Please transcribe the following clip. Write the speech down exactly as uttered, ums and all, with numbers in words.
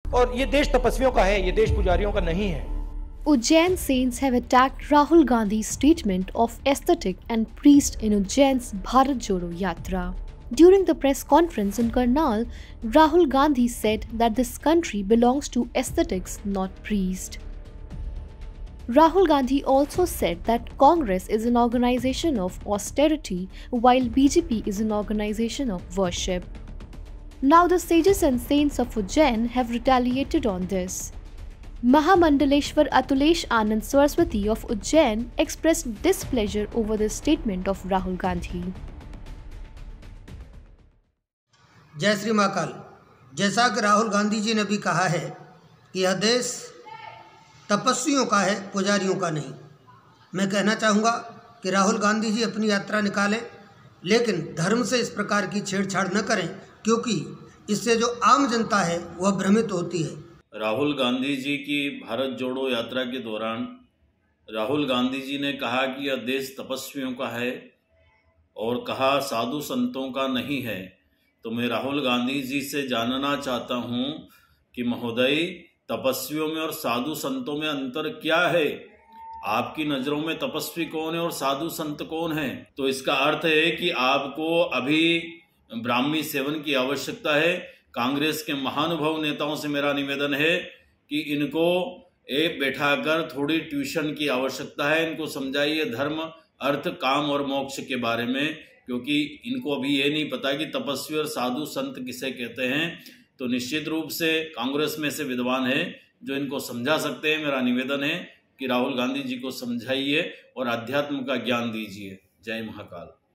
और ये देश तपस्वियों का है, ये देश पुजारियों का नहीं है। Ujjain saints have attacked Rahul Gandhi's statement of aesthetic and priest in Ujjain's Bharat Jodo Yatra. During the press conference in Karnal, Rahul Gandhi said that this country belongs to aesthetics, not priest. Rahul Gandhi also said that Congress is an organization of austerity while B J P is an organization of worship. Now the sages and saints of Ujjain have retaliated on this. Mahamandaleshwar Atulesh Anand Saraswati of Ujjain expressed displeasure over the statement of Rahul Gandhi. जय श्री महाकाल। जैसा कि राहुल गांधी जी ने भी कहा है कि यह देश तपस्वियों का है, पुजारियों का नहीं। मैं कहना चाहूँगा कि राहुल गांधी जी अपनी यात्रा निकालें, लेकिन धर्म से इस प्रकार की छेड़छाड़ न करें, क्योंकि इससे जो आम जनता है वह भ्रमित होती है। राहुल गांधी जी की भारत जोड़ो यात्रा के दौरान राहुल गांधी जी ने कहा कि यह देश तपस्वियों का है और कहा साधु संतों का नहीं है। तो मैं राहुल गांधी जी से जानना चाहता हूं कि महोदय, तपस्वियों में और साधु संतों में अंतर क्या है? आपकी नज़रों में तपस्वी कौन है और साधु संत कौन है? तो इसका अर्थ है कि आपको अभी ब्राह्मी सेवन की आवश्यकता है। कांग्रेस के महानुभाव नेताओं से मेरा निवेदन है कि इनको एक बैठाकर थोड़ी ट्यूशन की आवश्यकता है। इनको समझाइए धर्म, अर्थ, काम और मोक्ष के बारे में, क्योंकि इनको अभी ये नहीं पता कि तपस्वी और साधु संत किसे कहते हैं। तो निश्चित रूप से कांग्रेस में से विद्वान है जो इनको समझा सकते हैं। मेरा निवेदन है कि राहुल गांधी जी को समझाइए और अध्यात्म का ज्ञान दीजिए। जय महाकाल।